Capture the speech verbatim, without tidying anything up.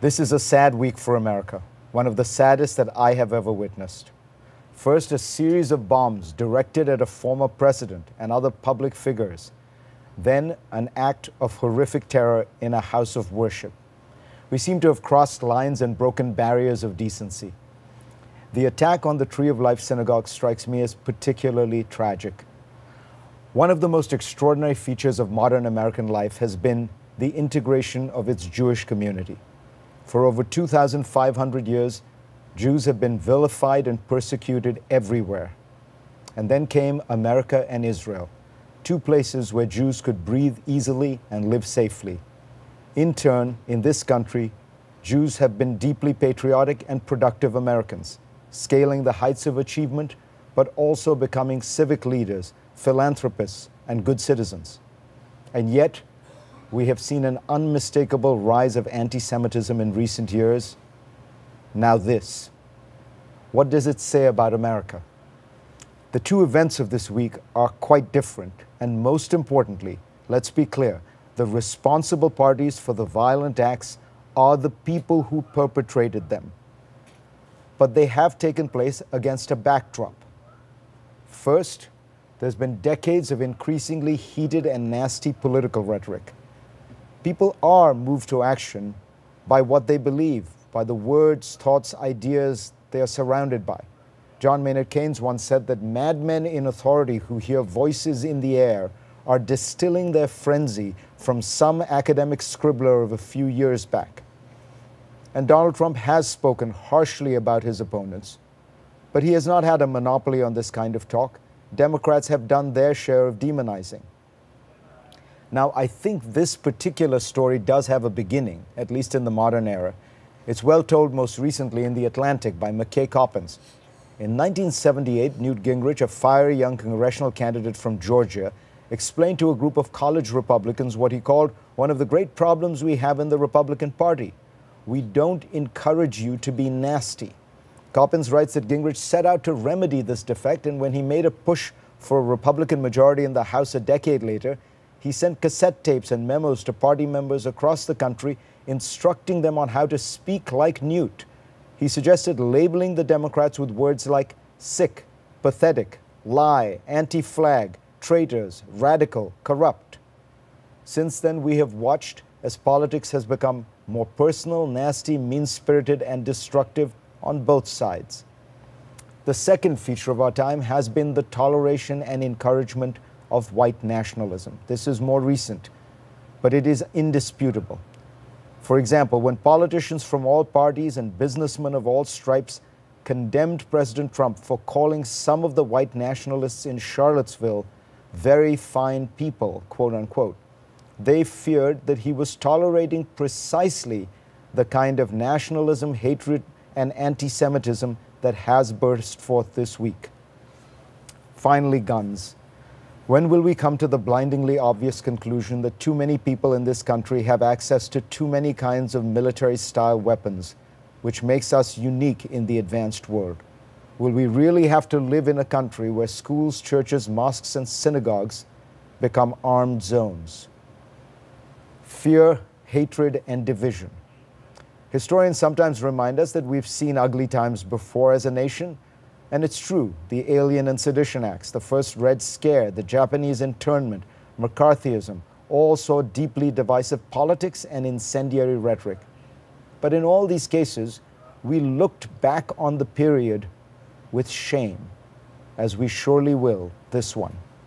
This is a sad week for America, one of the saddest that I have ever witnessed. First, a series of bombs directed at a former president and other public figures. Then, an act of horrific terror in a house of worship. We seem to have crossed lines and broken barriers of decency. The attack on the Tree of Life synagogue strikes me as particularly tragic. One of the most extraordinary features of modern American life has been the integration of its Jewish community. For over two thousand five hundred years, Jews have been vilified and persecuted everywhere. And then came America and Israel, two places where Jews could breathe easily and live safely. In turn, in this country, Jews have been deeply patriotic and productive Americans, scaling the heights of achievement, but also becoming civic leaders, philanthropists, and good citizens. And yet, we have seen an unmistakable rise of anti-Semitism in recent years. Now this. What does it say about America? The two events of this week are quite different, and most importantly, let's be clear, the responsible parties for the violent acts are the people who perpetrated them. But they have taken place against a backdrop. First, there's been decades of increasingly heated and nasty political rhetoric. People are moved to action by what they believe, by the words, thoughts, ideas they are surrounded by. John Maynard Keynes once said that madmen in authority who hear voices in the air are distilling their frenzy from some academic scribbler of a few years back. And Donald Trump has spoken harshly about his opponents, but he has not had a monopoly on this kind of talk. Democrats have done their share of demonizing. Now, I think this particular story does have a beginning, at least in the modern era. It's well told most recently in The Atlantic by McKay Coppins. In nineteen seventy-eight, Newt Gingrich, a fiery young congressional candidate from Georgia, explained to a group of college Republicans what he called one of the great problems we have in the Republican Party. We don't encourage you to be nasty. Coppins writes that Gingrich set out to remedy this defect, and when he made a push for a Republican majority in the House a decade later, he sent cassette tapes and memos to party members across the country, instructing them on how to speak like Newt. He suggested labeling the Democrats with words like sick, pathetic, lie, anti-flag, traitors, radical, corrupt. Since then, we have watched as politics has become more personal, nasty, mean-spirited, and destructive on both sides. The second feature of our time has been the toleration and encouragement of white nationalism. This is more recent, but it is indisputable. For example, when politicians from all parties and businessmen of all stripes condemned President Trump for calling some of the white nationalists in Charlottesville very fine people, quote unquote, they feared that he was tolerating precisely the kind of nationalism, hatred, and anti-Semitism that has burst forth this week. Finally, guns. When will we come to the blindingly obvious conclusion that too many people in this country have access to too many kinds of military-style weapons, which makes us unique in the advanced world? Will we really have to live in a country where schools, churches, mosques, and synagogues become armed zones? Fear, hatred, and division. Historians sometimes remind us that we've seen ugly times before as a nation, and it's true. The Alien and Sedition Acts, the first Red Scare, the Japanese internment, McCarthyism, all saw deeply divisive politics and incendiary rhetoric. But in all these cases, we looked back on the period with shame, as we surely will this one.